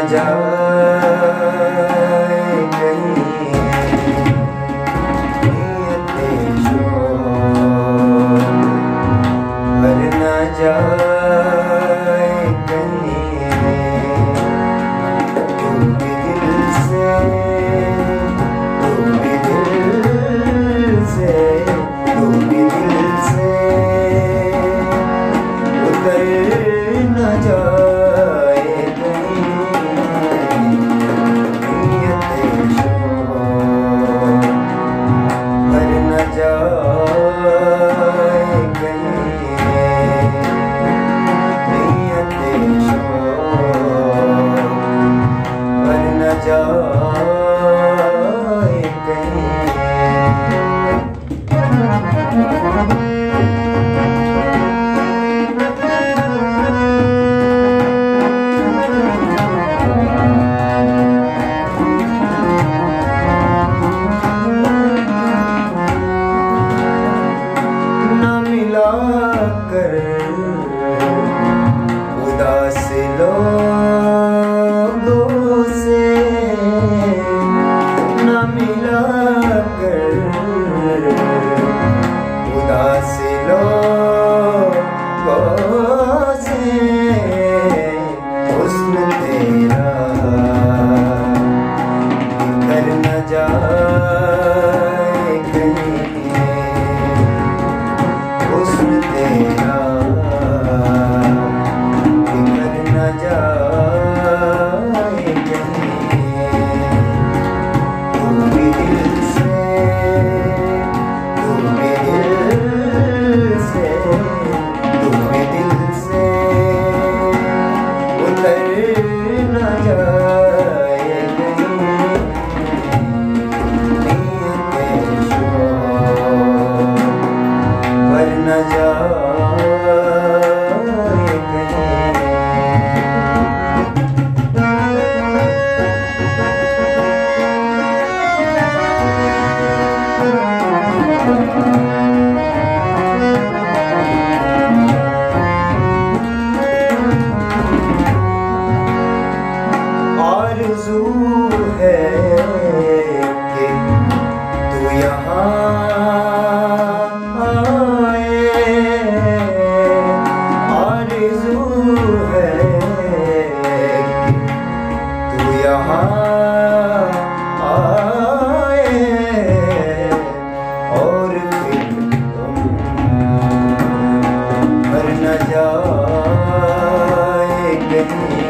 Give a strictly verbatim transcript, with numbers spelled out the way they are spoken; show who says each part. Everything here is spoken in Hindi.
Speaker 1: जाए कहीं नियते शोर, मर न जाए कहीं तू भी दिल से, तू भी दिल से, तू भी दिल से उतर न जाए कहीं नियते शोर, मर न जाए कहीं नियते शोर, मर न जाए कहीं। कर उदास लोगों से न मिला कर, उदास लोगों से हुस्न तेरा बिखर न जाए कहीं, हुस्न तेरा बिखर न जाए कहीं। तू भी दिल से, तू भी दिल से, तू भी दिल से उतर न जाए कहीं नियते शोर, मर न जाए कहीं। आरज़ू है कि तू यहाँ आए और फिर तुम मर न जाए कहीं